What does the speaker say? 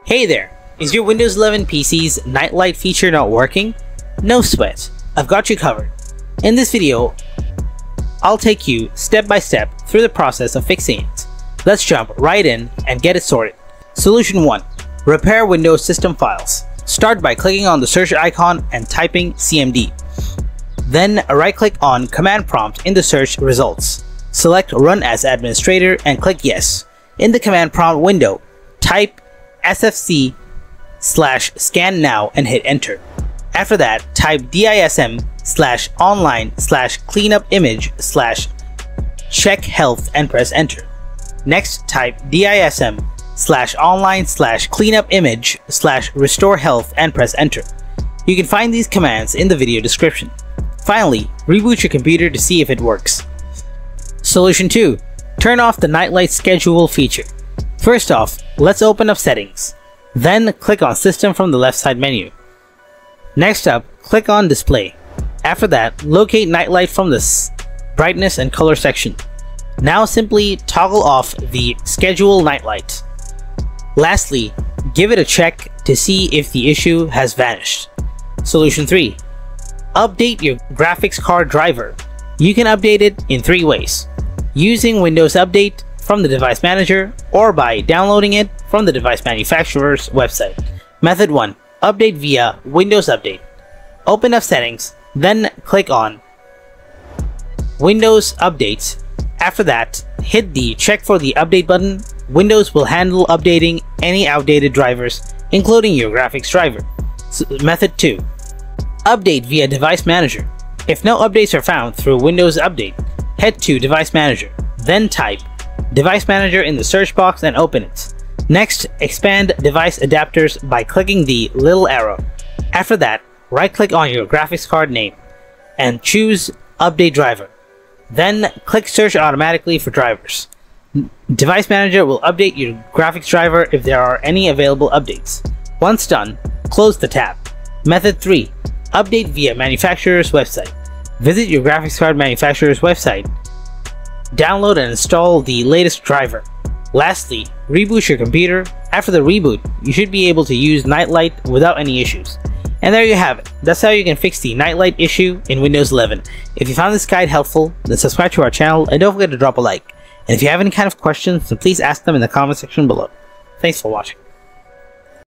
Hey there! Is your Windows 11 PC's nightlight feature not working? No sweat, I've got you covered. In this video, I'll take you step by step through the process of fixing it. Let's jump right in and get it sorted. Solution 1. Repair Windows system files. Start by clicking on the search icon and typing CMD. Then right-click on Command Prompt in the search results. Select Run as Administrator and click Yes. In the Command Prompt window, type sfc/scan now and hit enter. After that, type dism/online/cleanupimage/check health and press enter. Next, type dism/online/cleanupimage/restore health and press enter. You can find these commands in the video description. Finally, reboot your computer to see if it works. Solution 2. Turn off the nightlight schedule feature. First off, let's open up Settings. Then click on System from the left side menu. Next up, click on Display. After that, locate Nightlight from the Brightness and Color section. Now simply toggle off the Schedule Nightlight. Lastly, give it a check to see if the issue has vanished. Solution 3. Update your graphics card driver. You can update it in 3 ways. Using Windows Update from the device manager or by downloading it from the device manufacturer's website. Method 1. Update via Windows Update. Open up Settings, then click on Windows Updates. After that, hit the Check for the Update button. Windows will handle updating any outdated drivers, including your graphics driver. Method 2. Update via Device Manager. If no updates are found through Windows Update, head to Device Manager, then type Device Manager in the search box and open it. Next, expand device adapters by clicking the little arrow. After that, right-click on your graphics card name and choose Update Driver. Then click Search automatically for drivers. Device Manager will update your graphics driver if there are any available updates. Once done, close the tab. Method 3. Update via manufacturer's website. Visit your graphics card manufacturer's website. Download and install the latest driver. Lastly, reboot your computer. After the reboot, you should be able to use Nightlight without any issues. And there you have it. That's how you can fix the Nightlight issue in Windows 11. If you found this guide helpful, then subscribe to our channel and don't forget to drop a like. And if you have any kind of questions, then please ask them in the comment section below. Thanks for watching.